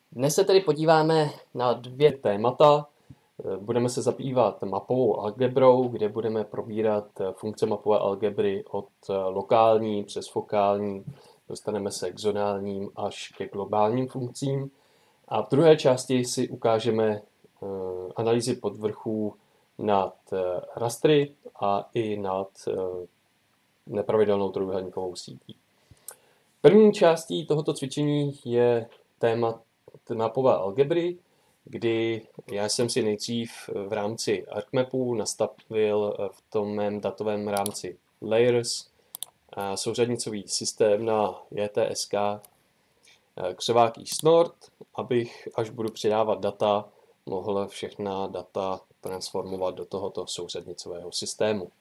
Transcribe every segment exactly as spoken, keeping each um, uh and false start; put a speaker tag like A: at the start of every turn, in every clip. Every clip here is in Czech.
A: Dnes se tedy podíváme na dvě témata. Budeme se zabývat mapovou algebrou, kde budeme probírat funkce mapové algebry od lokální přes fokální, dostaneme se k zonálním až ke globálním funkcím. A v druhé části si ukážeme analýzy podvrchů nad rastry a i nad nepravidelnou trojúhelníkovou sítí. První částí tohoto cvičení je téma mapové algebry, kdy já jsem si nejdřív v rámci ArcMapu nastavil v tom mém datovém rámci Layers souřadnicový systém na J T S K křovák eSnort, abych, až budu přidávat data, mohl všechna data transformovat do tohoto souřadnicového systému.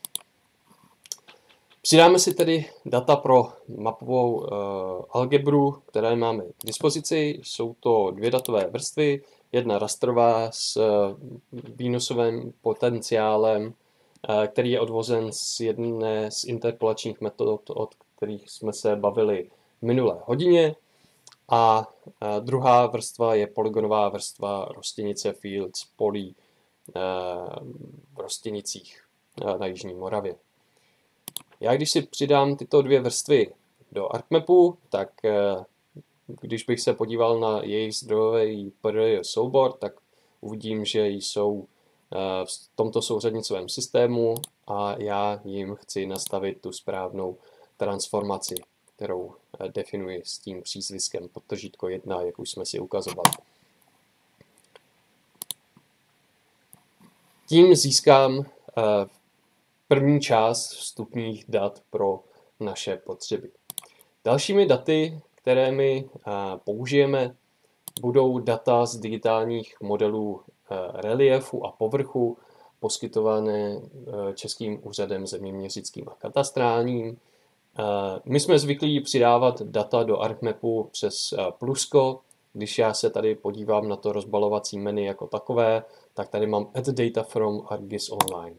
A: Přidáme si tedy data pro mapovou uh, algebru, které máme k dispozici. Jsou to dvě datové vrstvy, jedna rastrová s uh, výnosovým potenciálem, uh, který je odvozen z jedné z interpolačních metod, od kterých jsme se bavili v minulé hodině. A uh, druhá vrstva je polygonová vrstva rostěnice Fields polí uh, v Rostěnicích uh, na Jižní Moravě. Já když si přidám tyto dvě vrstvy do ArcMapu, tak když bych se podíval na jejich zdrojový P R soubor, tak uvidím, že jsou v tomto souřadnicovém systému a já jim chci nastavit tu správnou transformaci, kterou definuji s tím přízviskem podtržítko jedna, jak už jsme si ukazovali. Tím získám první část vstupních dat pro naše potřeby. Dalšími daty, které my použijeme, budou data z digitálních modelů reliefu a povrchu, poskytované Českým úřadem zeměměřickým a katastrálním. My jsme zvyklí přidávat data do ArcMapu přes plusko. Když já se tady podívám na to rozbalovací menu jako takové, tak tady mám Add data from ArcGIS Online.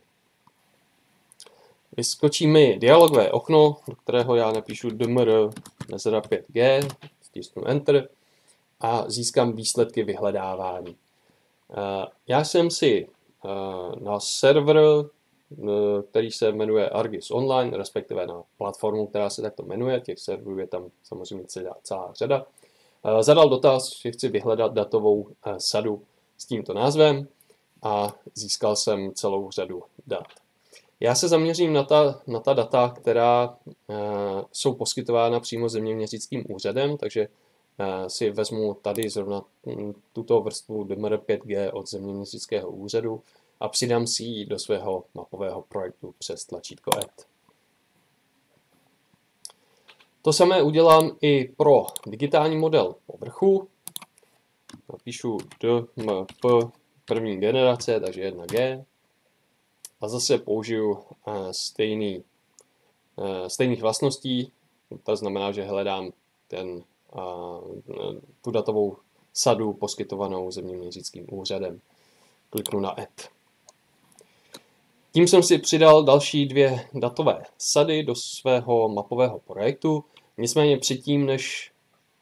A: Vyskočí mi dialogové okno, do kterého já napíšu dmr mezera pět G, stisknu Enter a získám výsledky vyhledávání. Já jsem si na server, který se jmenuje ArcGIS Online, respektive na platformu, která se takto jmenuje, těch serverů je tam samozřejmě celá, celá řada, zadal dotaz, že chci vyhledat datovou sadu s tímto názvem a získal jsem celou řadu dat. Já se zaměřím na ta, na ta data, která uh, jsou poskytována přímo zeměměřickým úřadem, takže uh, si vezmu tady zrovna tuto vrstvu dmr pět G od zeměměřického úřadu a přidám si ji do svého mapového projektu přes tlačítko Add. To samé udělám i pro digitální model povrchu. Napíšu dmp první generace, takže jedna G. A zase použiju stejný, stejných vlastností, to znamená, že hledám ten, tu datovou sadu poskytovanou zeměměřickým úřadem. Kliknu na Add. Tím jsem si přidal další dvě datové sady do svého mapového projektu. Nicméně předtím, než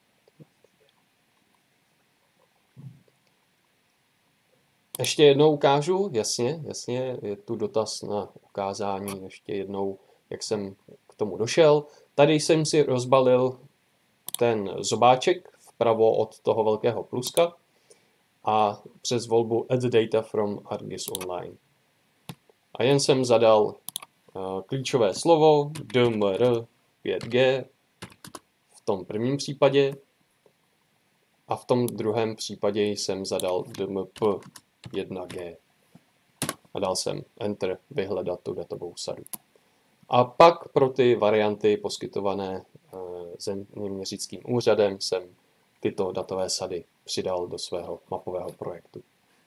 A: ještě jednou ukážu, jasně, jasně, je tu dotaz na ukázání ještě jednou, jak jsem k tomu došel. Tady jsem si rozbalil ten zobáček vpravo od toho velkého pluska a přes volbu Add data from ArcGIS Online. A jen jsem zadal uh, klíčové slovo dmr pět G v tom prvním případě a v tom druhém případě jsem zadal dmp jedna G. A dal jsem Enter vyhledat tu datovou sadu. A pak pro ty varianty poskytované zeměměřickým úřadem jsem tyto datové sady přidal do svého mapového projektu.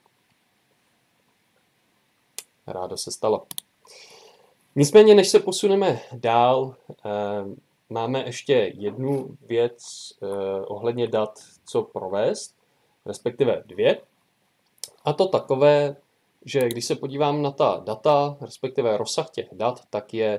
A: Rádo se stalo. Nicméně, než se posuneme dál, máme ještě jednu věc ohledně dat, co provést, respektive dvě. A to takové, že když se podívám na ta data, respektive rozsah těch dat, tak je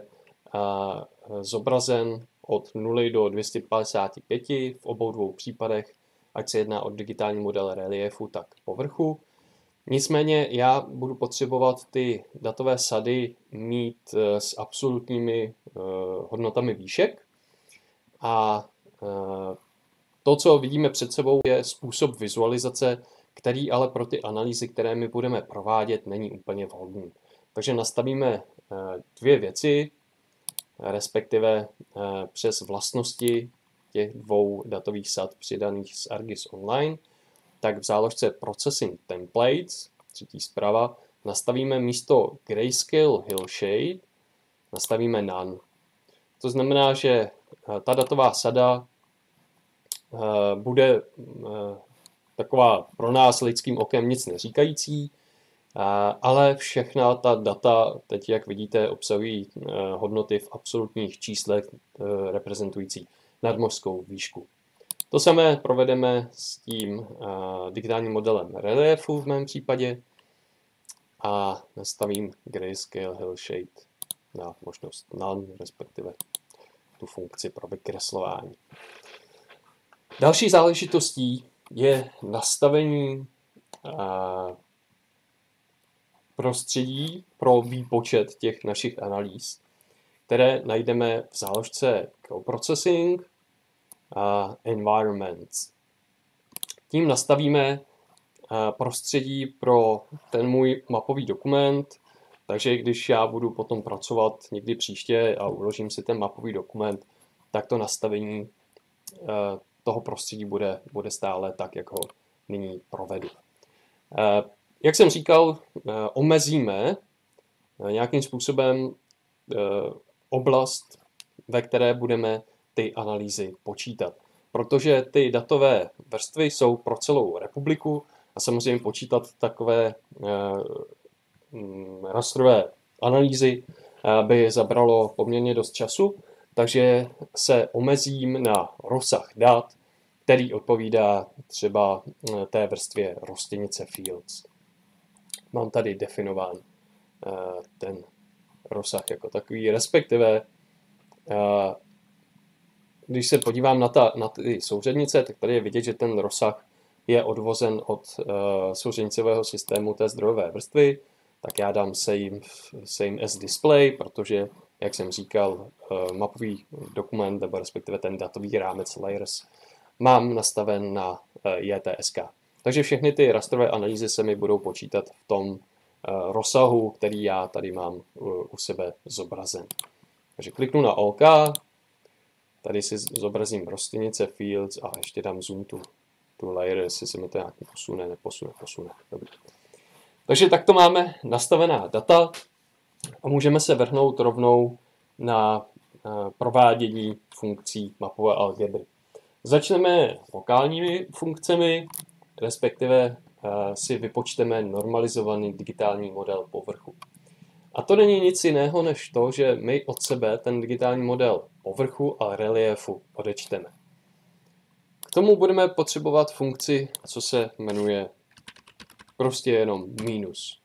A: zobrazen od nuly do dvě stě padesát pět v obou dvou případech ať se jedná o digitální model reliefu, tak povrchu. Nicméně já budu potřebovat ty datové sady mít s absolutními hodnotami výšek a to, co vidíme před sebou, je způsob vizualizace, který ale pro ty analýzy, které my budeme provádět, není úplně vhodný. Takže nastavíme dvě věci, respektive přes vlastnosti těch dvou datových sad přidaných z ArcGIS Online, tak v záložce Processing Templates, třetí zprava, nastavíme místo Grayscale Hillshade, nastavíme None. To znamená, že ta datová sada bude taková pro nás lidským okem nic neříkající, ale všechna ta data, teď jak vidíte, obsahují hodnoty v absolutních číslech reprezentující nadmořskou výšku. To samé provedeme s tím digitálním modelem reliefu v mém případě a nastavím Grayscale Hillshade na možnost None, respektive tu funkci pro vykreslování. Další záležitostí je nastavení prostředí pro výpočet těch našich analýz, které najdeme v záložce Coprocessing a Environments. Tím nastavíme prostředí pro ten můj mapový dokument, takže když já budu potom pracovat někdy příště a uložím si ten mapový dokument, tak to nastavení toho prostředí bude, bude stále tak, jak ho nyní provedu. Jak jsem říkal, omezíme nějakým způsobem oblast, ve které budeme ty analýzy počítat. Protože ty datové vrstvy jsou pro celou republiku a samozřejmě počítat takové rastrové analýzy by zabralo poměrně dost času, takže se omezím na rozsah dat, který odpovídá třeba té vrstvě rostlinice Fields. Mám tady definován ten rozsah jako takový, respektive když se podívám na, ta, na ty souřadnice, tak tady je vidět, že ten rozsah je odvozen od souřadnicového systému té zdrojové vrstvy, tak já dám same, same as display, protože, jak jsem říkal, mapový dokument, nebo respektive ten datový rámec layers, mám nastaven na J T S K. Takže všechny ty rastrové analýzy se mi budou počítat v tom rozsahu, který já tady mám u sebe zobrazen. Takže kliknu na OK, tady si zobrazím rostlinice Fields a ještě dám zoom to, to layer, jestli se mi to nějak posune, neposune, posune. Dobrý. Takže takto máme nastavená data a můžeme se vrhnout rovnou na provádění funkcí mapové algebry. Začneme lokálními funkcemi, respektive si vypočteme normalizovaný digitální model povrchu. A to není nic jiného než to, že my od sebe ten digitální model povrchu a reliefu odečteme. K tomu budeme potřebovat funkci, co se jmenuje prostě jenom minus.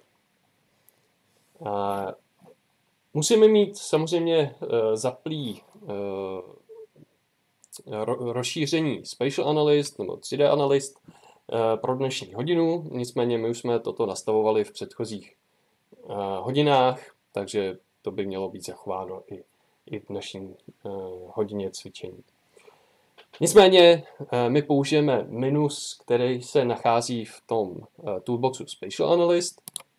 A: A musíme mít samozřejmě zaplý rozšíření Spatial Analyst nebo tři D Analyst pro dnešní hodinu, nicméně my už jsme toto nastavovali v předchozích hodinách, takže to by mělo být zachováno i, i v dnešní hodině cvičení. Nicméně my použijeme minus, který se nachází v tom toolboxu Spatial Analyst.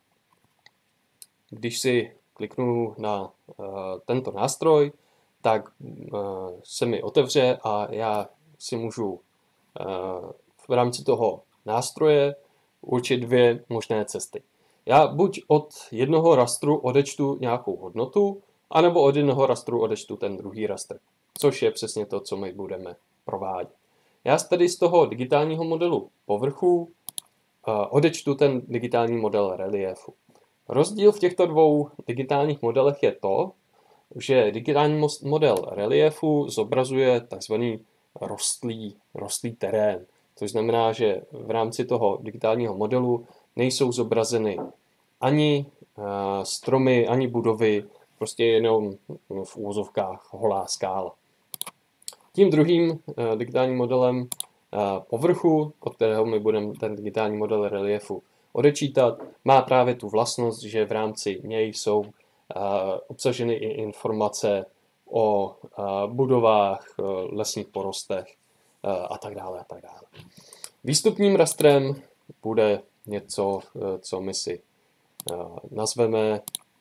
A: Když si kliknu na tento nástroj, tak se mi otevře a já si můžu v rámci toho nástroje určit dvě možné cesty. Já buď od jednoho rastru odečtu nějakou hodnotu, anebo od jednoho rastru odečtu ten druhý rastr, což je přesně to, co my budeme provádět. Já tedy z toho digitálního modelu povrchu odečtu ten digitální model reliefu. Rozdíl v těchto dvou digitálních modelech je to, že digitální model reliefu zobrazuje takzvaný rostlý, rostlý terén. Což znamená, že v rámci toho digitálního modelu nejsou zobrazeny ani stromy, ani budovy, prostě jenom v úvozovkách holá skála. Tím druhým digitálním modelem povrchu, od kterého my budeme ten digitální model reliefu odečítat, má právě tu vlastnost, že v rámci něj jsou obsaženy i informace o budovách, lesních porostech a tak dále a tak dále. Výstupním rastrem bude něco, co my si nazveme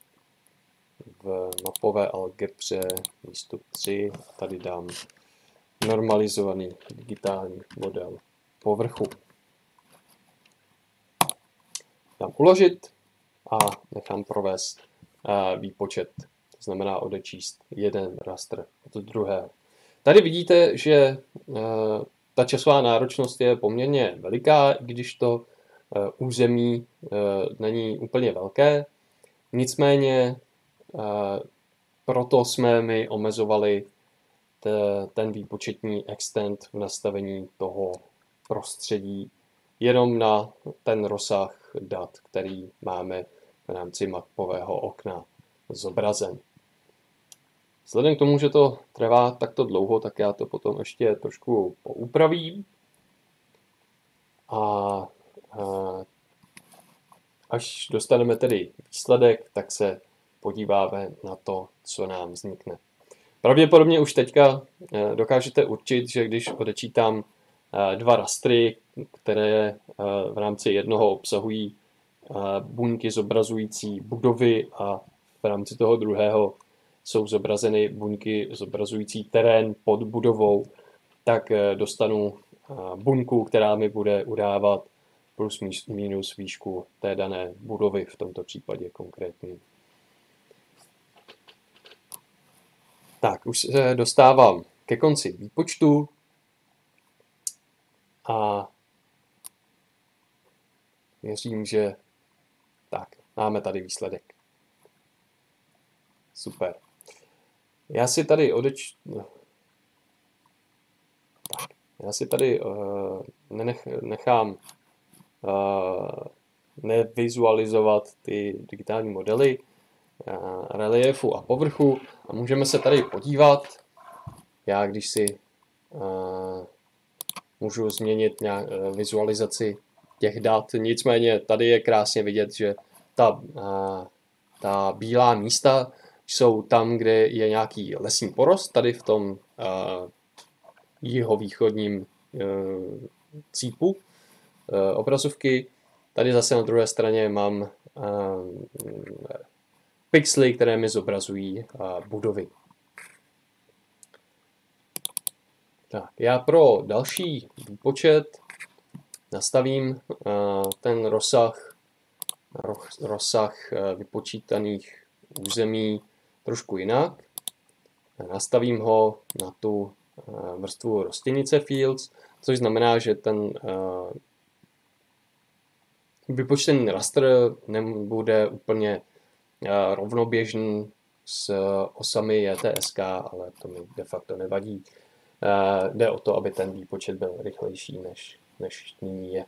A: v mapové algebře výstup tři, tady dám normalizovaný digitální model povrchu. Dám uložit a nechám provést výpočet, to znamená odečíst jeden rastr od druhého. Tady vidíte, že ta časová náročnost je poměrně veliká, i když to území není úplně velké. Nicméně proto jsme my omezovali ten výpočetní extent v nastavení toho prostředí jenom na ten rozsah dat, který máme v rámci mapového okna zobrazen. Vzhledem k tomu, že to trvá takto dlouho, tak já to potom ještě trošku poupravím. A, a až dostaneme tedy výsledek, tak se podíváme na to, co nám vznikne. Pravděpodobně už teďka dokážete určit, že když odečítám dva rastry, které v rámci jednoho obsahují buňky zobrazující budovy a v rámci toho druhého jsou zobrazeny buňky zobrazující terén pod budovou, tak dostanu buňku, která mi bude udávat plus minus výšku té dané budovy, v tomto případě konkrétně. Tak, už se dostávám ke konci výpočtu a věřím, že tak, máme tady výsledek. Super. Já si tady odeč... Tak, já si tady uh, nenech, nechám uh, nevizualizovat ty digitální modely uh, reliefu a povrchu a můžeme se tady podívat. Já když si uh, můžu změnit nějak, uh, vizualizaci těch dat, nicméně tady je krásně vidět, že ta, uh, ta bílá místa jsou tam, kde je nějaký lesní porost, tady v tom uh, jihovýchodním uh, cípu uh, obrazovky. Tady zase na druhé straně mám uh, pixely, které mi zobrazují uh, budovy. Tak, já pro další výpočet nastavím uh, ten rozsah, roh, rozsah uh, vypočítaných území trošku jinak. Nastavím ho na tu vrstvu rostěnice fields, což znamená, že ten vypočtený rastr nebude úplně rovnoběžný s osami J T S K, ale to mi de facto nevadí. Jde o to, aby ten výpočet byl rychlejší, než, než nyní je.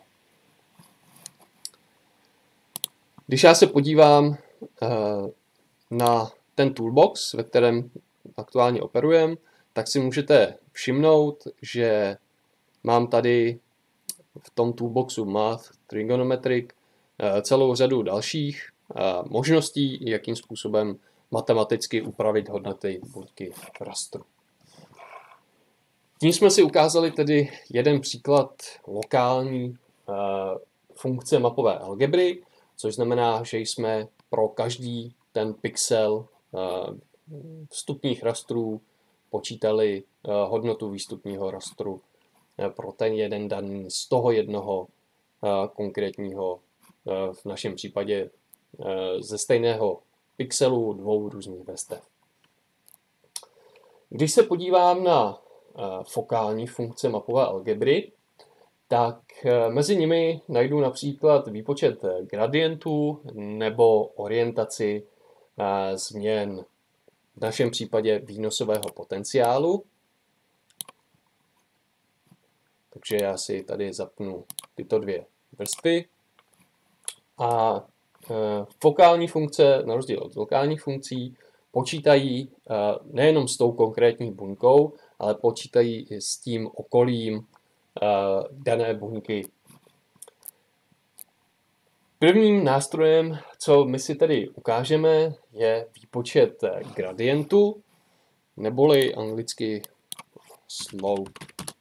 A: Když já se podívám na ten toolbox, ve kterém aktuálně operujeme, tak si můžete všimnout, že mám tady v tom toolboxu Math, Trigonometric celou řadu dalších možností, jakým způsobem matematicky upravit hodnoty buňky rastru. Tím jsme si ukázali tedy jeden příklad lokální funkce mapové algebry, což znamená, že jsme pro každý ten pixel vstupních rastrů počítali hodnotu výstupního rastru pro ten jeden daný z toho jednoho konkrétního, v našem případě ze stejného pixelu dvou různých vrstev. Když se podívám na fokální funkce mapové algebry, tak mezi nimi najdu například výpočet gradientů nebo orientaci změn, v našem případě výnosového potenciálu. Takže já si tady zapnu tyto dvě vrstvy. A fokální funkce, na rozdíl od lokálních funkcí, počítají nejenom s tou konkrétní buňkou, ale počítají i s tím okolím dané buňky. Prvním nástrojem, co my si tedy ukážeme, je výpočet gradientu, neboli anglicky slope.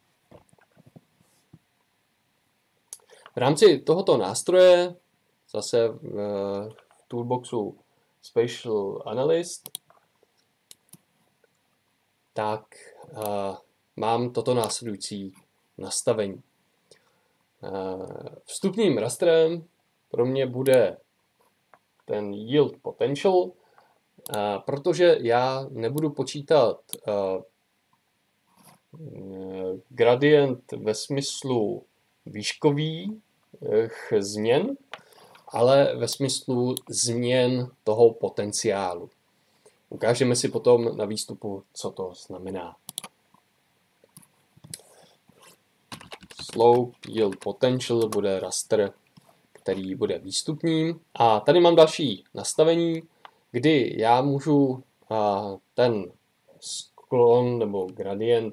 A: V rámci tohoto nástroje, zase v toolboxu Spatial Analyst, tak uh, mám toto následující nastavení. Uh, vstupním rastrem pro mě bude ten yield potential, uh, protože já nebudu počítat uh, gradient ve smyslu výškových změn, ale ve smyslu změn toho potenciálu. Ukážeme si potom na výstupu, co to znamená. Slope yield potential bude raster, který bude výstupním. A tady mám další nastavení, kdy já můžu ten sklon nebo gradient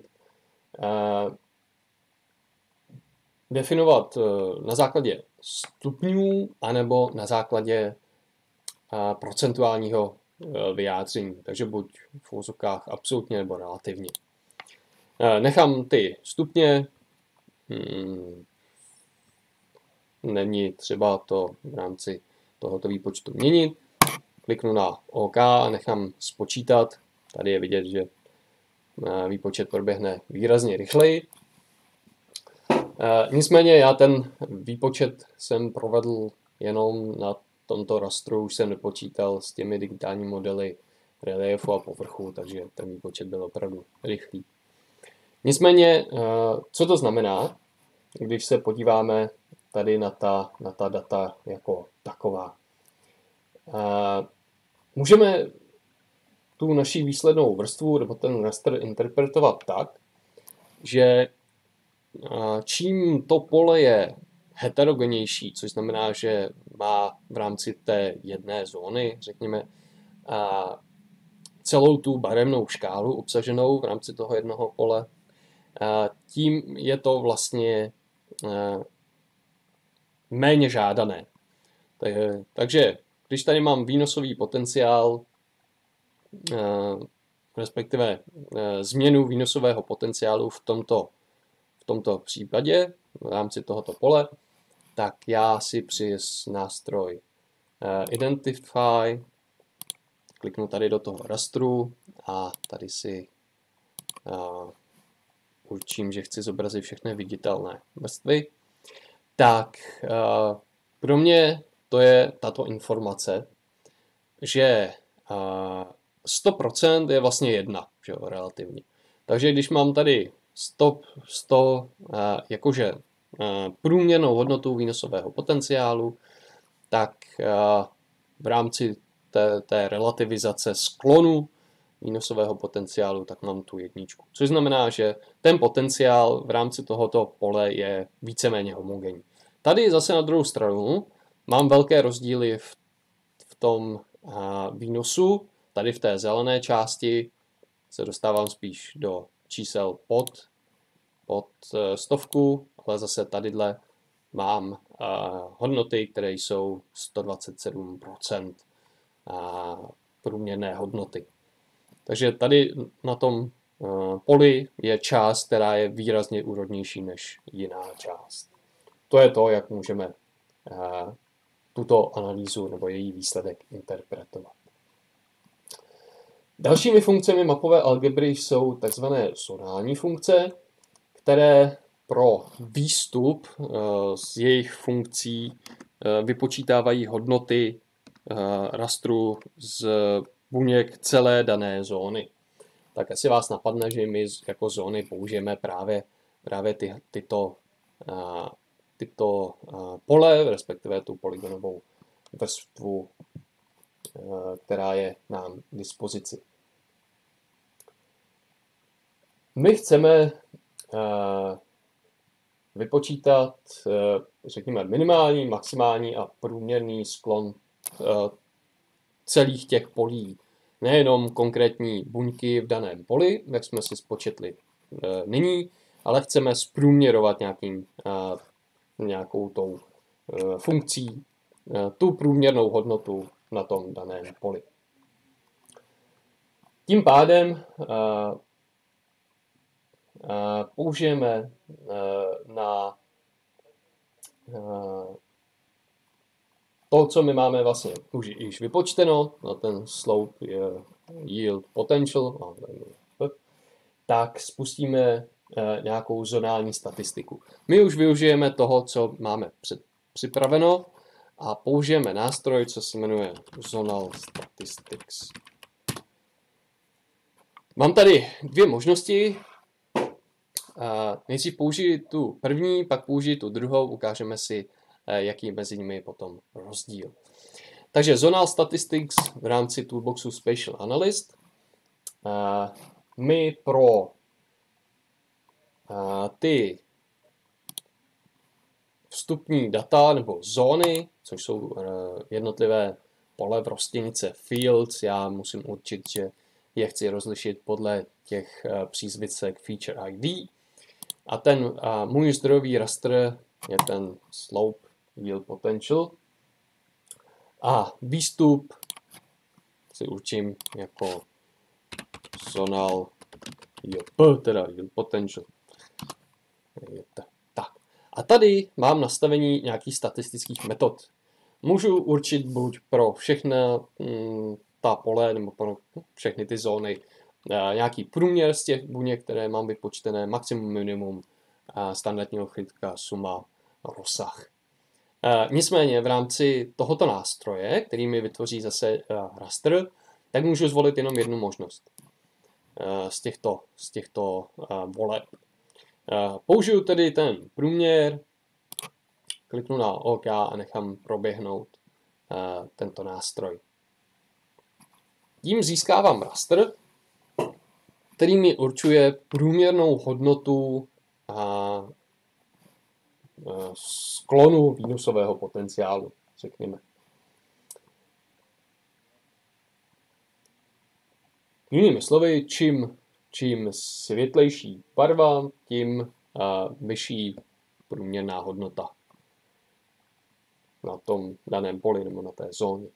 A: definovat na základě stupňů anebo na základě procentuálního vyjádření. Takže buď v úzokách absolutně nebo relativně. Nechám ty stupně. Hmm, není třeba to v rámci tohoto výpočtu měnit. Kliknu na OK a nechám spočítat. Tady je vidět, že výpočet proběhne výrazně rychleji. Nicméně já ten výpočet jsem provedl jenom na tomto rastru, už jsem nepočítal s těmi digitálními modely reliefu a povrchu, takže ten výpočet byl opravdu rychlý. Nicméně, co to znamená, když se podíváme tady na ta, na ta data jako taková? Můžeme tu naši výslednou vrstvu nebo ten raster interpretovat tak, že čím to pole je heterogenější, což znamená, že má v rámci té jedné zóny, řekněme, celou tu barevnou škálu obsaženou v rámci toho jednoho pole, tím je to vlastně méně žádané. Takže když tady mám výnosový potenciál, respektive změnu výnosového potenciálu v tomto, v tomto případě, v rámci tohoto pole, tak já si přes nástroj Identify kliknu tady do toho rastru a tady si určím, že chci zobrazit všechny viditelné vrstvy. Tak pro mě to je tato informace, že sto procent je vlastně jedna, že jo, relativně. Takže když mám tady sto, sto jakože průměrnou hodnotu výnosového potenciálu, tak v rámci té, té relativizace sklonu výnosového potenciálu, tak mám tu jedničku. Což znamená, že ten potenciál v rámci tohoto pole je víceméně homogenní. Tady zase na druhou stranu mám velké rozdíly v, v tom výnosu. Tady v té zelené části se dostávám spíš do čísel pod, pod stovku, ale zase tadyhle mám uh, hodnoty, které jsou sto dvacet sedm procent uh, průměrné hodnoty. Takže tady na tom uh, poli je část, která je výrazně úrodnější než jiná část. To je to, jak můžeme uh, tuto analýzu nebo její výsledek interpretovat. Dalšími funkcemi mapové algebry jsou tzv. Zonální funkce, které pro výstup z jejich funkcí vypočítávají hodnoty rastru z buněk celé dané zóny. Tak asi vás napadne, že my jako zóny použijeme právě, právě ty, tyto, tyto pole, respektive tu polygonovou vrstvu, která je nám k dispozici. My chceme vypočítat, řekněme, minimální, maximální a průměrný sklon celých těch polí. Nejenom konkrétní buňky v daném poli, jak jsme si spočetli nyní, ale chceme zprůměrovat nějakým, nějakou tou funkcí tu průměrnou hodnotu na tom daném poli. Tím pádem použijeme na to, co my máme vlastně už již vypočteno, na ten slope yield potential, tak spustíme nějakou zonální statistiku. My už využijeme toho, co máme připraveno a použijeme nástroj, co se jmenuje Zonal Statistics. Mám tady dvě možnosti. Nejdřív použiji tu první, pak použiji tu druhou, ukážeme si, jaký mezi nimi je potom rozdíl. Takže Zonal Statistics v rámci Toolboxu Spatial Analyst. My pro ty vstupní data nebo zóny, což jsou jednotlivé pole v rostlinnice fields, já musím určit, že je chci rozlišit podle těch přízvicek feature I D. A ten můj zdrojový rastr je ten slope yield potential. A výstup si určím jako zonal yield, teda yield potential. Tak. A tady mám nastavení nějakých statistických metod. Můžu určit buď pro všechna mm, ta pole nebo pro všechny ty zóny nějaký průměr z těch buněk, které mám vypočtené, maximum, minimum, standardního chytka, suma, rozsah. Nicméně v rámci tohoto nástroje, který mi vytvoří zase rastr, tak můžu zvolit jenom jednu možnost z těchto, z těchto voleb. Použiju tedy ten průměr, kliknu na OK a nechám proběhnout tento nástroj. Tím získávám rastr, který mi určuje průměrnou hodnotu sklonu výnosového potenciálu, řekněme. Jinými slovy, čím, čím světlejší barva, tím vyšší průměrná hodnota na tom daném poli nebo na té zóně.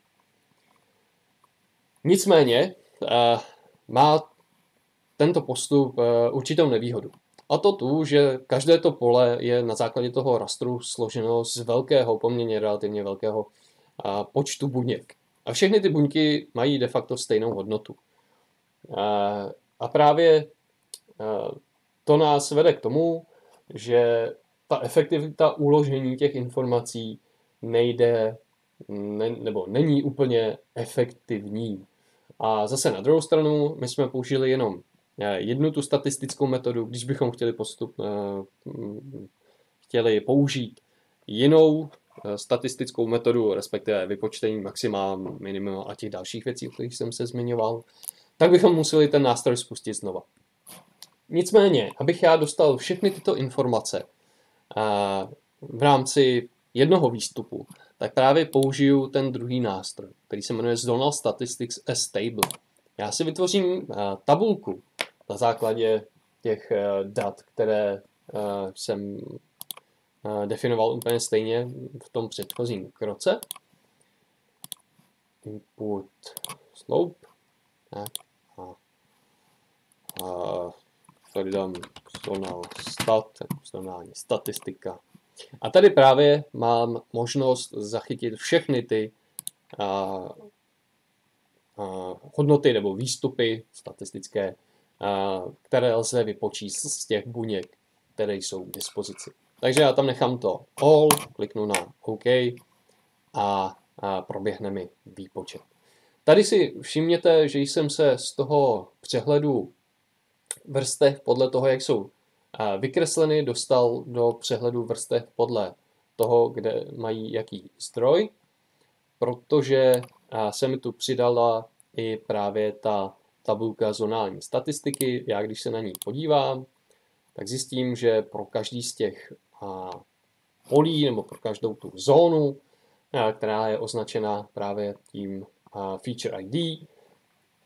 A: Nicméně má tento postup určitou nevýhodu. A to tu, že každé to pole je na základě toho rastru složeno z velkého, poměrně relativně velkého počtu buněk. A všechny ty buňky mají de facto stejnou hodnotu. A právě to nás vede k tomu, že ta efektivita uložení těch informací nejde, ne, nebo není úplně efektivní. A zase na druhou stranu, my jsme použili jenom jednu tu statistickou metodu, když bychom chtěli postup, chtěli použít jinou statistickou metodu, respektive vypočtení maxima, minimum a těch dalších věcí, o kterých jsem se zmiňoval, tak bychom museli ten nástroj spustit znova. Nicméně, abych já dostal všechny tyto informace v rámci jednoho výstupu, tak právě použiju ten druhý nástroj, který se jmenuje Zonal Statistics as Table. Já si vytvořím tabulku na základě těch dat, které jsem definoval úplně stejně v tom předchozím kroce. Input slope. Tak, a, a tady dám zonal stat, zonální statistika. A tady právě mám možnost zachytit všechny ty a, a, hodnoty nebo výstupy statistické, a, které lze vypočíst z těch buněk, které jsou k dispozici. Takže já tam nechám to all, kliknu na OK a, a proběhne mi výpočet. Tady si všimněte, že jsem se z toho přehledu vrstev podle toho, jak jsou vykresleny, dostal do přehledu vrstev podle toho, kde mají jaký zdroj, protože se mi tu přidala i právě ta tabulka zonální statistiky. Já když se na ní podívám, tak zjistím, že pro každý z těch polí nebo pro každou tu zónu, která je označena právě tím feature I D,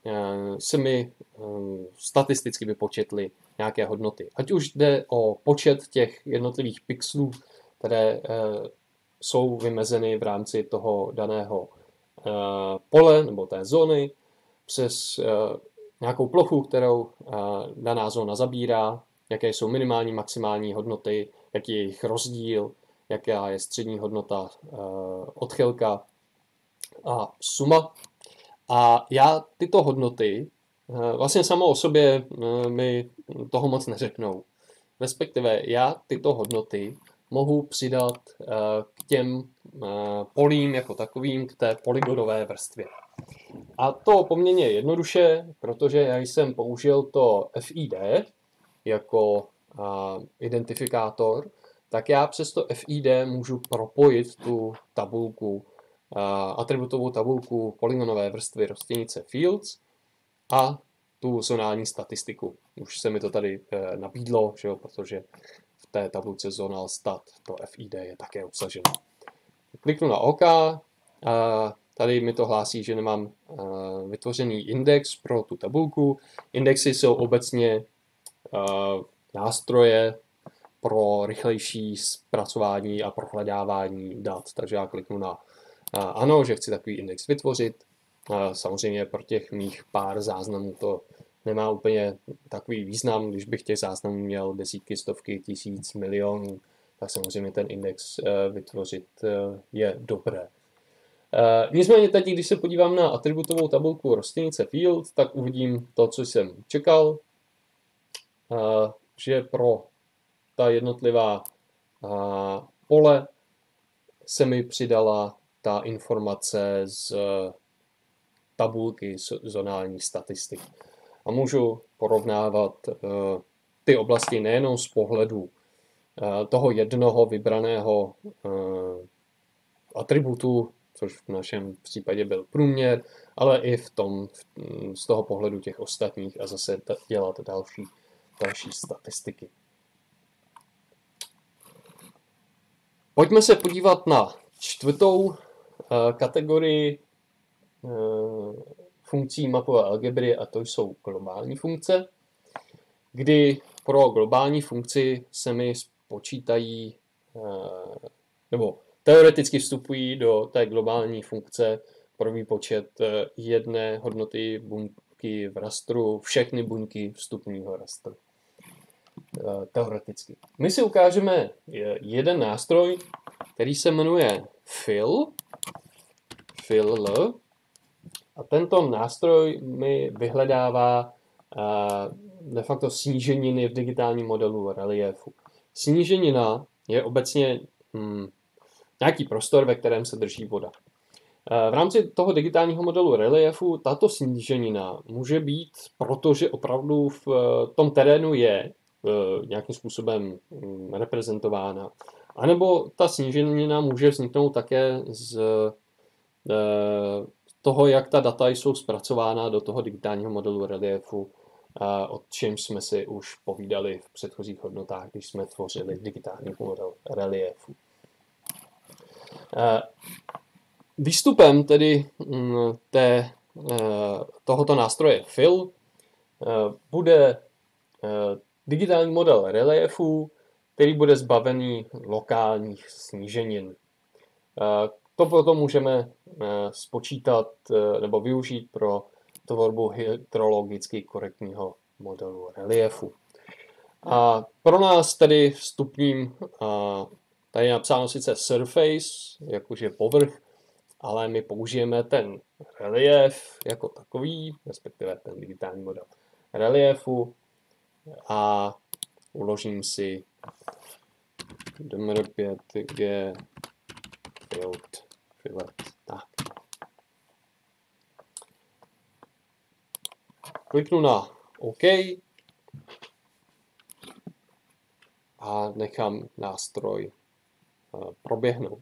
A: se mi statisticky vypočetly nějaké hodnoty. Ať už jde o počet těch jednotlivých pixelů, které jsou vymezeny v rámci toho daného pole nebo té zóny, přes nějakou plochu, kterou daná zóna zabírá, jaké jsou minimální, maximální hodnoty, jaký je jejich rozdíl, jaká je střední hodnota odchylka a suma. A já tyto hodnoty vlastně samo o sobě mi toho moc neřeknou. Respektive já tyto hodnoty mohu přidat k těm polím jako takovým, k té polygonové vrstvě. A to poměrně jednoduše, protože já jsem použil to F I D jako identifikátor, tak já přes to F I D můžu propojit tu tabulku, atributovou tabulku polygonové vrstvy rostlinice Fields a tu zonální statistiku. Už se mi to tady nabídlo, že jo, protože v té tabulce Zonal Stat to F I D je také obsaženo. Kliknu na OK a tady mi to hlásí, že nemám vytvořený index pro tu tabulku. Indexy jsou obecně nástroje pro rychlejší zpracování a prohledávání dat. Takže já kliknu na ano, že chci takový index vytvořit. Samozřejmě pro těch mých pár záznamů to nemá úplně takový význam. Když bych těch záznamů měl desítky, stovky, tisíc, milionů, tak samozřejmě ten index vytvořit je dobré. Nicméně teď, když se podívám na atributovou tabulku rostlinice Field, tak uvidím to, co jsem čekal, že pro ta jednotlivá pole se mi přidala ta informace z tabulky zonální statistik. A můžu porovnávat ty oblasti nejenom z pohledu toho jednoho vybraného atributu, což v našem případě byl průměr, ale i v tom, z toho pohledu těch ostatních a zase dělat další, další statistiky. Pojďme se podívat na čtvrtou kategorii funkcí mapové algebry, a to jsou globální funkce, kdy pro globální funkci se mi spočítají, nebo teoreticky vstupují do té globální funkce pro výpočet jedné hodnoty buňky v rastru, všechny buňky vstupního rastru. Teoreticky. My si ukážeme jeden nástroj, který se jmenuje fill, fill, a tento nástroj mi vyhledává de facto sníženiny v digitálním modelu reliefu. Sníženina je obecně hmm, nějaký prostor, ve kterém se drží voda. V rámci toho digitálního modelu reliefu tato sníženina může být, protože opravdu v tom terénu je nějakým způsobem reprezentována. A nebo ta sníženina může vzniknout také z toho, jak ta data jsou zpracována do toho digitálního modelu reliefu, o čem jsme si už povídali v předchozích hodnotách, když jsme tvořili digitální model reliefu. Výstupem tedy té, tohoto nástroje fill bude digitální model reliefu, který bude zbavený lokálních sníženin. To potom můžeme spočítat nebo využít pro tvorbu hydrologicky korektního modelu reliefu. A pro nás tedy vstupním, tady je napsáno sice surface, jakože povrch, ale my použijeme ten relief jako takový, respektive ten digitální model reliefu, a uložím si D M R pět G field, filet, tak. Kliknu na OK a nechám nástroj proběhnout.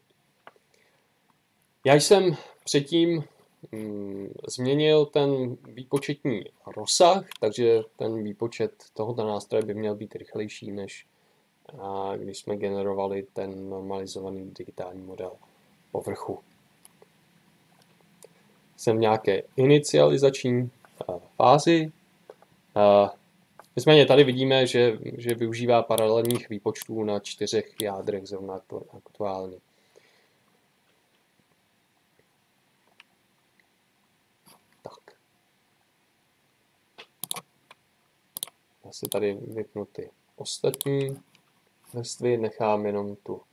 A: Já jsem předtím mm, změnil ten výpočetní rozsah, takže ten výpočet tohoto nástroje by měl být rychlejší, než a, když jsme generovali ten normalizovaný digitální model povrchu. Jsem v nějaké inicializační fázi. Nicméně tady vidíme, že, že využívá paralelních výpočtů na čtyřech jádrech zrovna aktuálně. Tak. Já si tady vypnu ty ostatní vrstvy, nechám jenom tu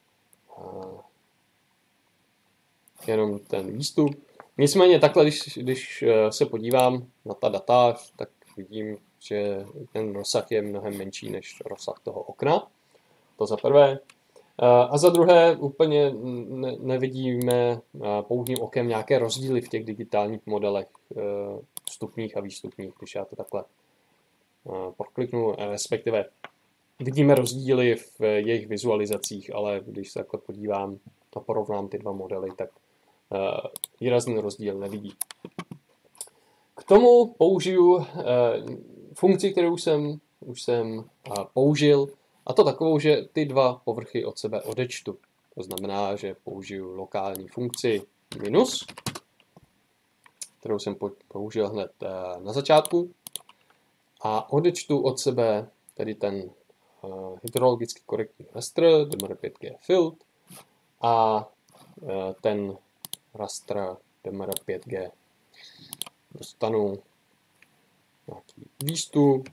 A: jenom ten výstup. Nicméně takhle, když, když se podívám na ta data, tak vidím, že ten rozsah je mnohem menší než rozsah toho okna. To za prvé. A za druhé úplně ne, nevidíme pouhým okem nějaké rozdíly v těch digitálních modelech vstupních a výstupních, když já to takhle prokliknu, respektive vidíme rozdíly v jejich vizualizacích, ale když se takhle podívám a porovnám ty dva modely, tak výrazný rozdíl nevidí. K tomu použiju funkci, kterou jsem, už jsem použil, a to takovou, že ty dva povrchy od sebe odečtu. To znamená, že použiju lokální funkci minus, kterou jsem použil hned na začátku, a odečtu od sebe tedy ten hydrologicky korektní rastr, D M R pět G field, a ten rastr D M R pět G. Dostanu nějaký výstup,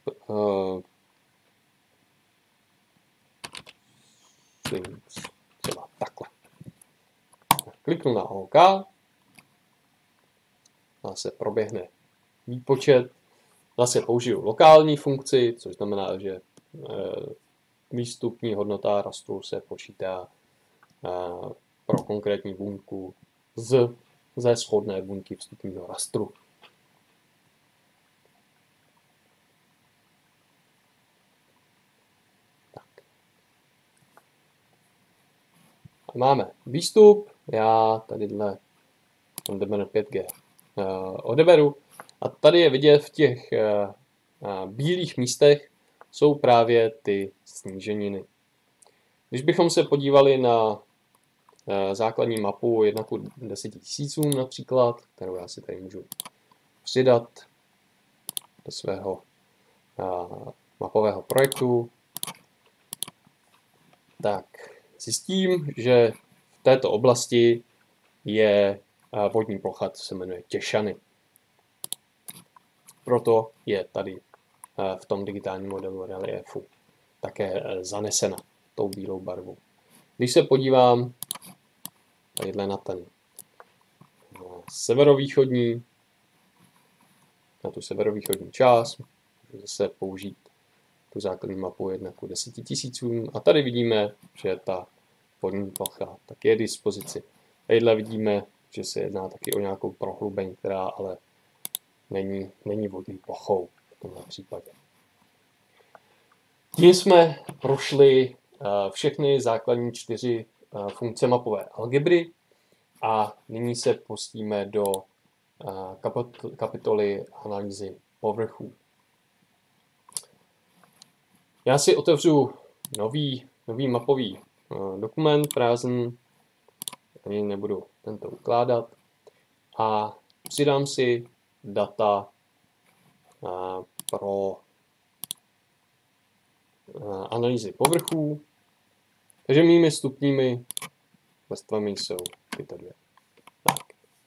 A: třeba takhle. Kliknu na OK, zase proběhne výpočet, zase použiju lokální funkci, což znamená, že výstupní hodnota rastru se počítá pro konkrétní buňku z, ze shodné buňky vstupního rastru. Tak. A máme výstup, já tadyhle D M R pět G uh, odeberu a tady je vidět v těch uh, uh, bílých místech jsou právě ty sníženiny. Když bychom se podívali na základní mapu jedna ku deseti tisícům například, kterou já si tady můžu přidat do svého mapového projektu, tak zjistím, že v této oblasti je vodní plocha, co se jmenuje Těšany. Proto je tady v tom digitálním modelu reliefu také zanesena tou bílou barvou. Když se podívám tadyhle na ten severovýchodní, na tu severovýchodní část, můžu zase použít tu základní mapu jedna ku deseti tisícům a tady vidíme, že ta vodní plocha tak je k dispozici. Tadyhle vidíme, že se jedná taky o nějakou prohlubeň, která ale není, není vodní plochou v tomhle případě. Tím jsme prošli všechny základní čtyři funkce mapové algebry a nyní se pustíme do kapitoly analýzy povrchů. Já si otevřu nový, nový mapový dokument, prázdný, ani nebudu tento ukládat, a přidám si data pro analýzy povrchů. Takže mými vstupními vrstvami jsou tyto dvě. Tak.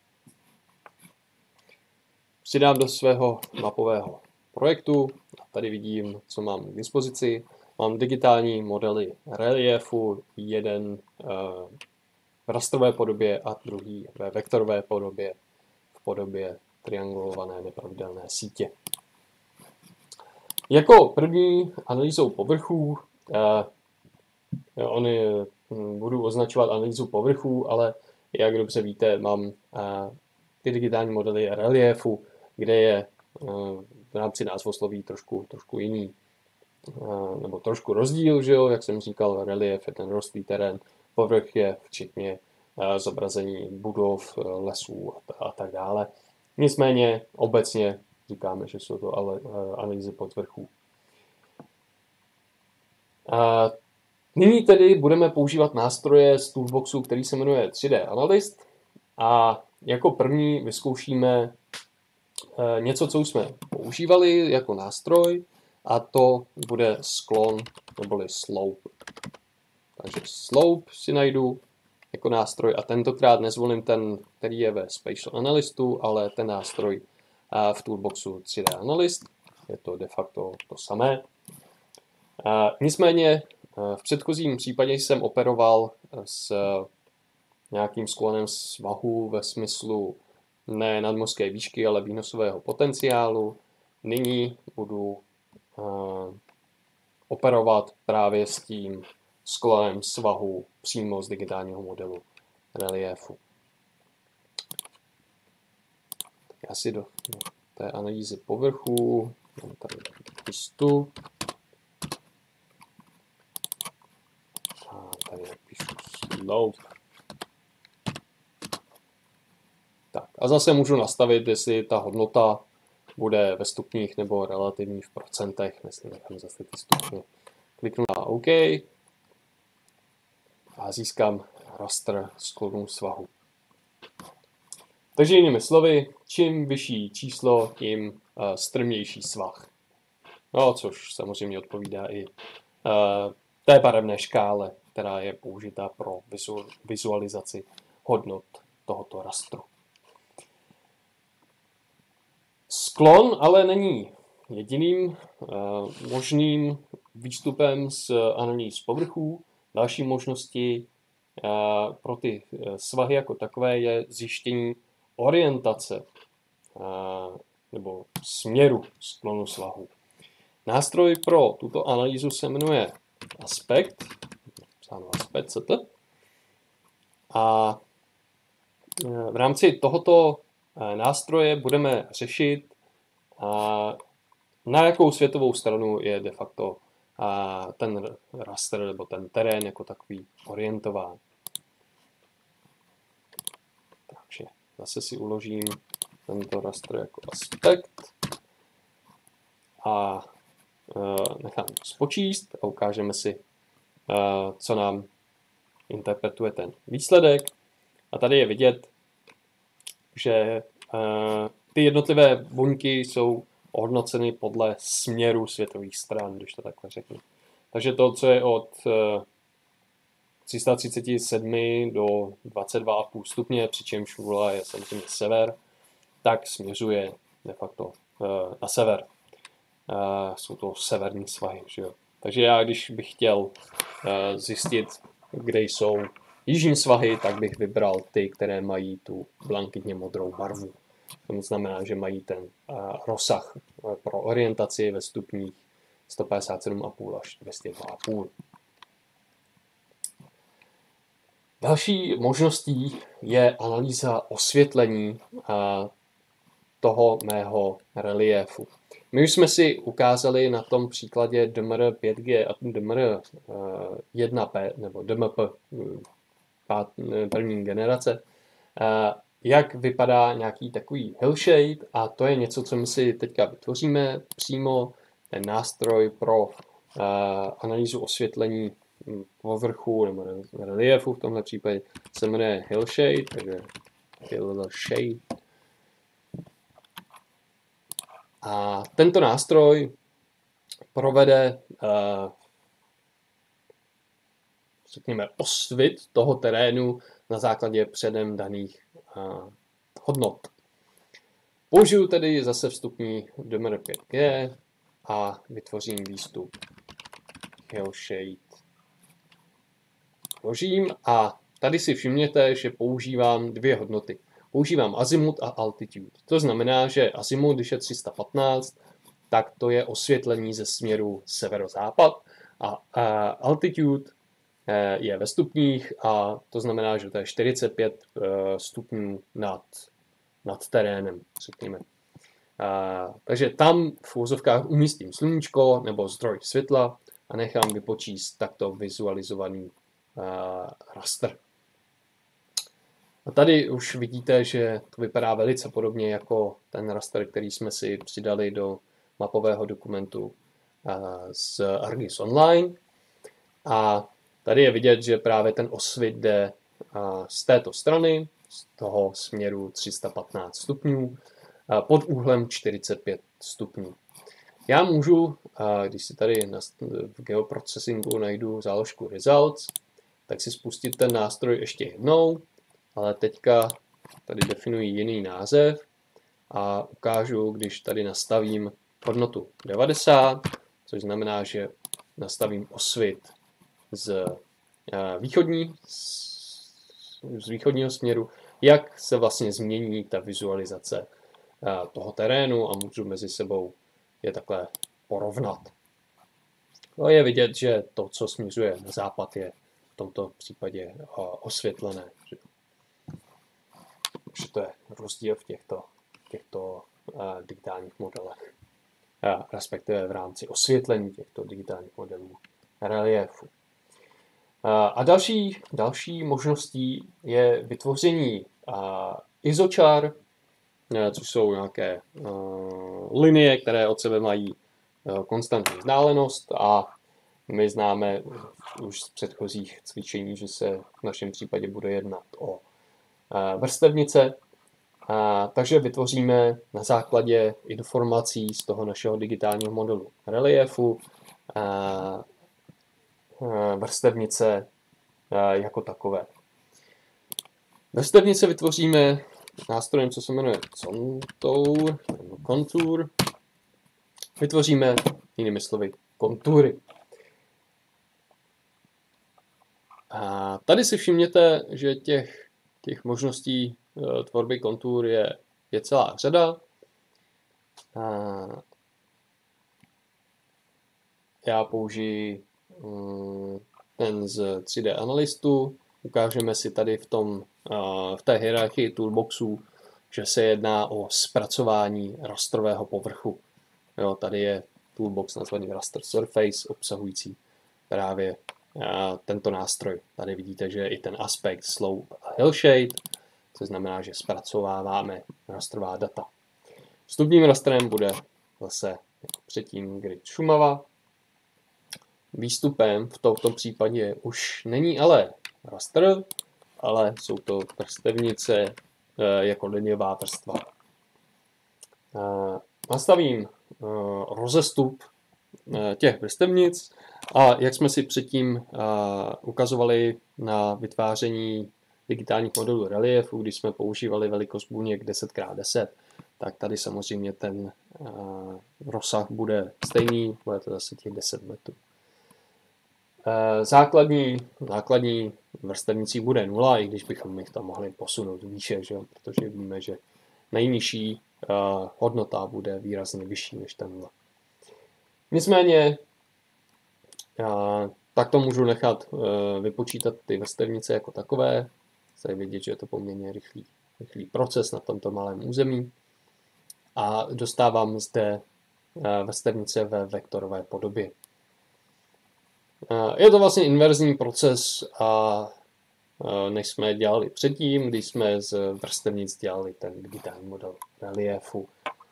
A: Přidám do svého mapového projektu a tady vidím, co mám k dispozici. Mám digitální modely reliefu, jeden v rastrové podobě a druhý ve vektorové podobě, v podobě triangulované nepravidelné sítě. Jako první analýzou povrchů, eh, ony budu označovat analýzu povrchů, ale jak dobře víte, mám eh, ty digitální modely reliefu, kde je eh, v rámci názvosloví trošku, trošku jiný, eh, nebo trošku rozdíl, že jo? Jak jsem říkal, relief je ten rostlý terén, povrch je včetně eh, zobrazení budov, lesů a, a tak dále. Nicméně obecně říkáme, že jsou to ale, uh, analýzy povrchů. Uh, nyní tedy budeme používat nástroje z Toolboxu, který se jmenuje tři D Analyst, a jako první vyzkoušíme něco, co už jsme používali jako nástroj, a to bude sklon neboli slope. Takže slope si najdu jako nástroj a tentokrát nezvolím ten, který je ve Spatial Analystu, ale ten nástroj v Toolboxu tři dé Analyst. Je to de facto to samé. Nicméně v předchozím případě jsem operoval s nějakým sklonem svahu ve smyslu ne nadmořské výšky, ale výnosového potenciálu. Nyní budu operovat právě s tím sklonem svahu přímo z digitálního modelu reliéfu. Tak já si do, do té analýzy povrchu mám tady výstup a tady napíšu slope. Tak a zase můžu nastavit, jestli ta hodnota bude ve stupních nebo relativní v procentech, jestli nechám zase ty stupně. Kliknu na OK a získám rastr sklonu svahu. Takže jinými slovy, čím vyšší číslo, tím uh, strmější svah. No, což samozřejmě odpovídá i uh, té barevné škále, která je použitá pro vizualizaci hodnot tohoto rastru. Sklon ale není jediným uh, možným výstupem z analýz povrchů. Další možnosti uh, pro ty uh, svahy jako takové je zjištění orientace uh, nebo směru sklonu svahu. Nástroj pro tuto analýzu se jmenuje Aspect, Aspect C T. A uh, v rámci tohoto nástroje budeme řešit, na jakou světovou stranu je de facto ten raster nebo ten terén jako takový orientován. Takže zase si uložím tento raster jako aspekt a nechám spočíst a ukážeme si, co nám interpretuje ten výsledek. A tady je vidět, že uh, ty jednotlivé buňky jsou ohodnoceny podle směru světových stran, když to takhle řeknu. Takže to, co je od uh, tři sta třicet sedm do dvacet dva celá pět stupně, přičemž nula je samozřejmě sever, tak směřuje de facto uh, na sever. Uh, jsou to severní svahy. Že jo? Takže já, když bych chtěl uh, zjistit, kde jsou jižní svahy, tak bych vybral ty, které mají tu blankitně modrou barvu. To znamená, že mají ten uh, rozsah pro orientaci ve stupních sto padesát sedm celá pět až dvě stě dva celá pět. Další možností je analýza osvětlení uh, toho mého reliéfu. My už jsme si ukázali na tom příkladě D M R pět G a D M R jedna P nebo D M P první generace, jak vypadá nějaký takový hillshade, a to je něco, co my si teďka vytvoříme přímo, ten nástroj pro analýzu osvětlení povrchu nebo reliefu, v tomhle případě se jmenuje hillshade, takže hillshade. A tento nástroj provede uh, řekněme, osvit toho terénu na základě předem daných uh, hodnot. Použiju tedy zase vstupní D M R pět G a vytvořím výstup hillshade. Vložím a tady si všimněte, že používám dvě hodnoty. Používám azimut a altitude. To znamená, že azimut, když je tři sta patnáct, tak to je osvětlení ze směru severozápad a, a altitude je ve stupních a to znamená, že to je čtyřicet pět stupňů nad, nad terénem, řekněme. A, takže tam v uvozovkách umístím sluníčko nebo zdroj světla a nechám vypočíst takto vizualizovaný a, raster. A tady už vidíte, že to vypadá velice podobně jako ten raster, který jsme si přidali do mapového dokumentu z ArcGIS Online. A tady je vidět, že právě ten osvit jde z této strany, z toho směru tři sta patnáct stupňů. pod úhlem čtyřicet pět stupňů. Já můžu, když si tady v geoprocesingu najdu záložku Results, tak si spustit ten nástroj ještě jednou, ale teďka tady definuji jiný název a ukážu, když tady nastavím hodnotu devadesát, což znamená, že nastavím osvit z, východní, z východního směru, jak se vlastně změní ta vizualizace toho terénu a můžu mezi sebou je takhle porovnat. No je vidět, že to, co směřuje na západ, je v tomto případě osvětlené. Že to je rozdíl v těchto, těchto uh, digitálních modelech, uh, respektive v rámci osvětlení těchto digitálních modelů reliefu. Uh, a další, další možností je vytvoření uh, izočar, uh, což jsou nějaké uh, linie, které od sebe mají uh, konstantní vzdálenost a my známe už z předchozích cvičení, že se v našem případě bude jednat o vrstevnice, a, takže vytvoříme na základě informací z toho našeho digitálního modelu reliefu a, a vrstevnice a, jako takové. Vrstevnice vytvoříme nástrojem, co se jmenuje Contour, nebo Contour. Vytvoříme, jinými slovy, kontury. A tady si všimněte, že těch Těch možností tvorby kontur je, je celá řada. A já použiji ten z tři dé Analystu. Ukážeme si tady v, tom, v té hierarchii toolboxů, že se jedná o zpracování rastrového povrchu. Jo, tady je toolbox nazvaný Raster Surface, obsahující právě tento nástroj. Tady vidíte, že i ten aspekt slope a hillshade, což znamená, že zpracováváme rastrová data. Vstupním rastrem bude zase jako předtím grid Šumava. Výstupem v tomto případě už není ale raster, ale jsou to vrstevnice jako liniová vrstva. Nastavím rozestup těch vrstevnic a jak jsme si předtím uh, ukazovali na vytváření digitálních modelů reliefu, když jsme používali velikost buněk deset krát deset, tak tady samozřejmě ten uh, rozsah bude stejný, bude to zase těch deset metrů. Uh, základní, základní vrstevnicí bude nula, i když bychom jich tam mohli posunout výše, že? Protože víme, že nejnižší uh, hodnota bude výrazně vyšší než ta nula. Nicméně, tak to můžu nechat vypočítat ty vrstevnice jako takové. Chci vidět, že je to poměrně rychlý, rychlý proces na tomto malém území. A dostávám zde vrstevnice ve vektorové podobě. Je to vlastně inverzní proces, a než jsme dělali předtím, když jsme z vrstevnic dělali ten digitální model reliefu.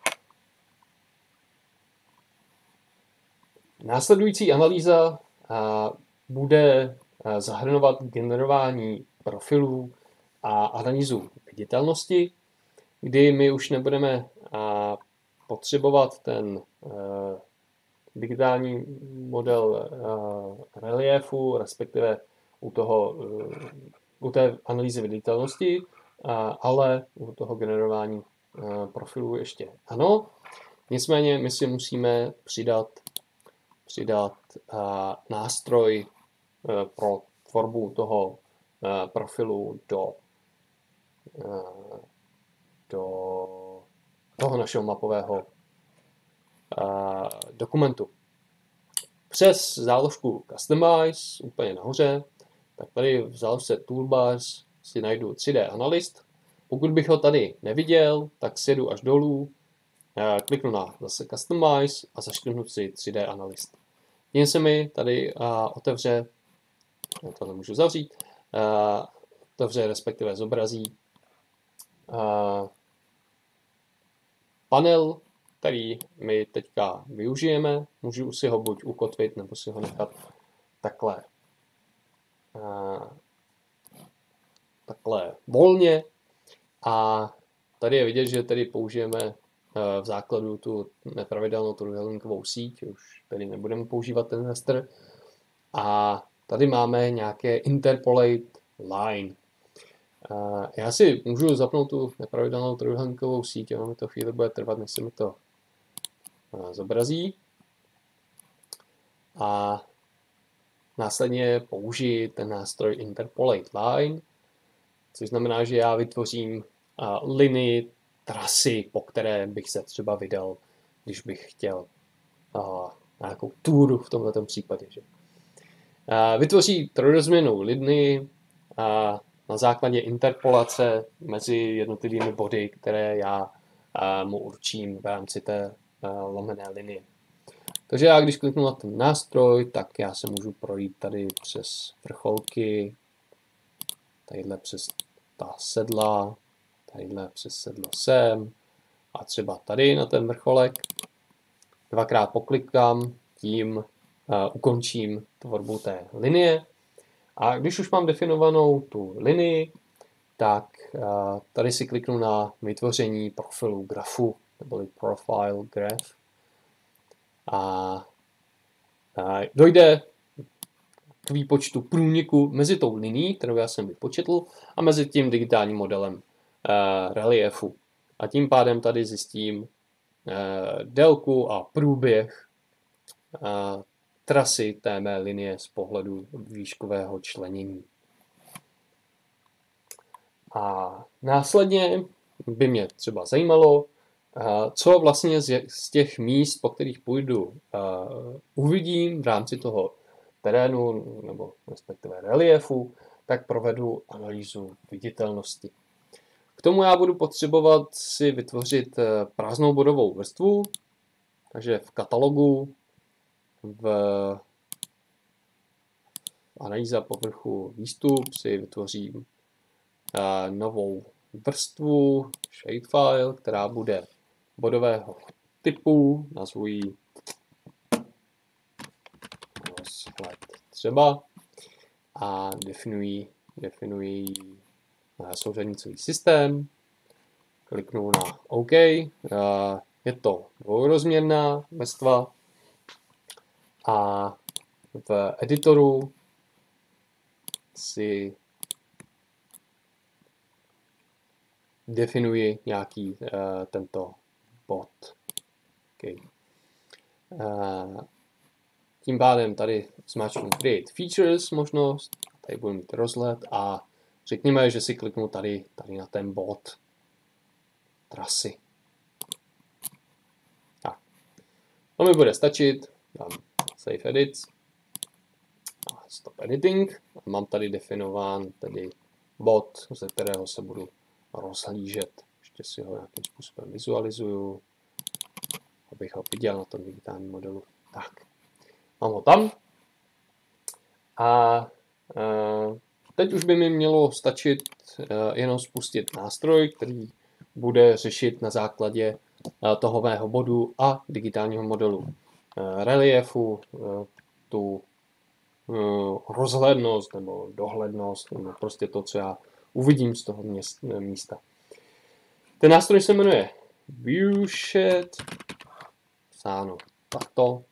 A: Následující analýza bude zahrnovat generování profilů a analýzu viditelnosti, kdy my už nebudeme potřebovat ten digitální model reliefu, respektive u, toho, u té analýzy viditelnosti, ale u toho generování profilů ještě ano. Nicméně my si musíme přidat přidat uh, nástroj uh, pro tvorbu toho uh, profilu do, uh, do toho našeho mapového uh, dokumentu. Přes záložku Customize, úplně nahoře, tak tady v záložce Toolbars si najdu tři dé Analyst. Pokud bych ho tady neviděl, tak sjedu až dolů, uh, kliknu na zase Customize a zaškrtnu si tři dé Analyst. Jen se mi tady uh, otevře, to nemůžu zavřít, uh, otevře respektive zobrazí uh, panel, který my teďka využijeme. Můžu si ho buď ukotvit, nebo si ho nechat takhle, uh, takhle volně. A tady je vidět, že tady použijeme v základu tu nepravidelnou trojúhelníkovou síť, už tady nebudeme používat ten raster. A tady máme nějaké interpolate line. Já si můžu zapnout tu nepravidelnou trojúhelníkovou síť, ono mi to chvíli bude trvat, než se mi to zobrazí. A následně použiji ten nástroj interpolate line, což znamená, že já vytvořím linii trasy, po které bych se třeba vydal, když bych chtěl nějakou túru v tomto případě. Že? Vytvoří trojrozměrnou linii a na základě interpolace mezi jednotlivými body, které já mu určím v rámci té lomené linie. Takže já když kliknu na ten nástroj, tak já se můžu projít tady přes vrcholky, tadyhle přes ta sedla, tadyhle přes sedlo sem a třeba tady na ten vrcholek. Dvakrát poklikám, tím uh, ukončím tvorbu té linie. A když už mám definovanou tu linii, tak uh, tady si kliknu na vytvoření profilu grafu, neboli profile graph. A uh, dojde k výpočtu průniku mezi tou linií, kterou já jsem vypočetl, a mezi tím digitálním modelem uh, reliefu. A tím pádem tady zjistím uh, délku a průběh uh, trasy té mé linie z pohledu výškového členění. A následně by mě třeba zajímalo, co vlastně z těch míst, po kterých půjdu, uvidím v rámci toho terénu, nebo respektive reliefu, tak provedu analýzu viditelnosti. K tomu já budu potřebovat si vytvořit prázdnou bodovou vrstvu, takže v katalogu v analýza povrchu výstup si vytvořím novou vrstvu shapefile, která bude bodového typu, nazvu ji rozhled třeba a definuji, definuji souřadnicový systém, kliknu na OK, je to dvourozměrná vrstva a v editoru si definuji nějaký uh, tento bod. Okay. Uh, tím pádem tady zmáčknu Create Features možnost, tady budu mít rozhled a řekněme, že si kliknu tady, tady na ten bod trasy. Tak. To mi bude stačit, dám Save Edits a Stop Editing. A mám tady definován tedy bod, ze kterého se budu rozhlížet. Ještě si ho nějakým způsobem vizualizuju, abych ho viděl na tom digitálním modelu. Tak, mám ho tam. A e, teď už by mi mělo stačit e, jenom spustit nástroj, který bude řešit na základě e, toho mého bodu a digitálního modelu e, reliefu e, tu e, rozhlednost nebo dohlednost, nebo prostě to, co já uvidím z toho měst, místa. Ten nástroj se jmenuje Viewshed, psáno takto.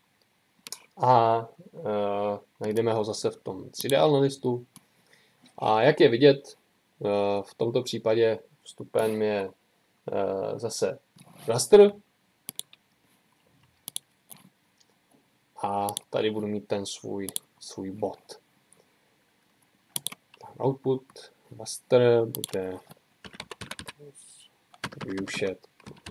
A: A e, najdeme ho zase v tom tři dé Analystu. A jak je vidět, e, v tomto případě vstupem je e, zase raster. A tady budu mít ten svůj, svůj bod. Output raster bude viewshed,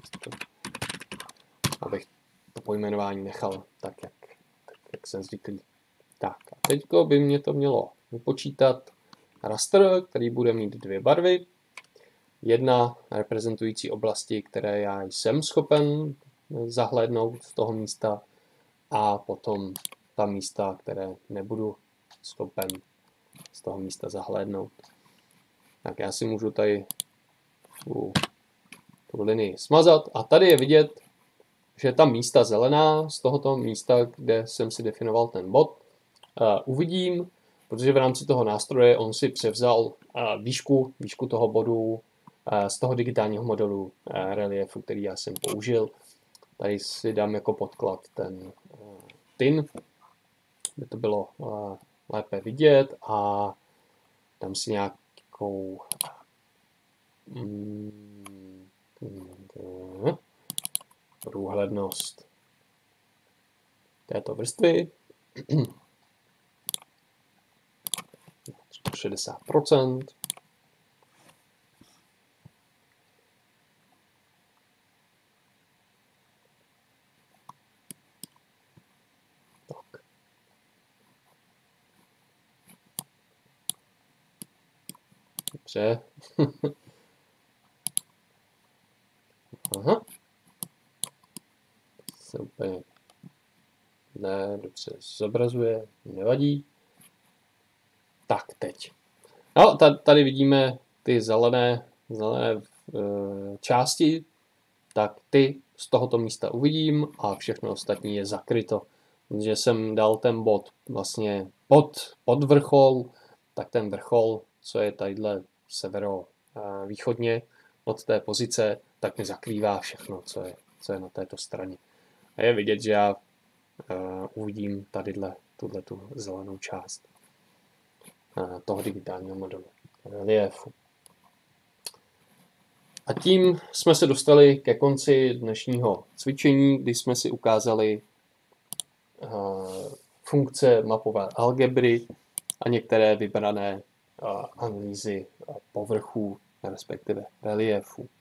A: abych to pojmenování nechal tak, jak, tak, jak jsem zvyklý. Tak a teď by mě to mělo vypočítat raster, který bude mít dvě barvy. Jedna reprezentující oblasti, které já jsem schopen zahlédnout z toho místa, a potom ta místa, které nebudu schopen z toho místa zahlédnout. Tak já si můžu tady tu, tu linii smazat a tady je vidět, že ta místa zelená z tohoto místa, kde jsem si definoval ten bod, uh, uvidím, protože v rámci toho nástroje on si převzal uh, výšku, výšku toho bodu z toho digitálního modelu reliefu, který já jsem použil. Tady si dám jako podklad ten T I N, aby to bylo lépe vidět, a dám si nějakou mm, průhlednost této vrstvy. šedesát procent. Tak. Dobře. Aha. Se úplně ne, dobře zobrazuje, nevadí. Tak, teď. No, tady vidíme ty zelené, zelené e, části, tak ty z tohoto místa uvidím a všechno ostatní je zakryto. Protože jsem dal ten bod vlastně pod, pod vrchol, tak ten vrchol, co je tadyhle severovýchodně od té pozice, tak mi zakrývá všechno, co je, co je na této straně. A je vidět, že já uh, uvidím tadyhle tuhle tu zelenou část uh, toho digitálního modelu reliefu. A tím jsme se dostali ke konci dnešního cvičení, kdy jsme si ukázali uh, funkce mapové algebry a některé vybrané uh, analýzy povrchů, respektive reliefu.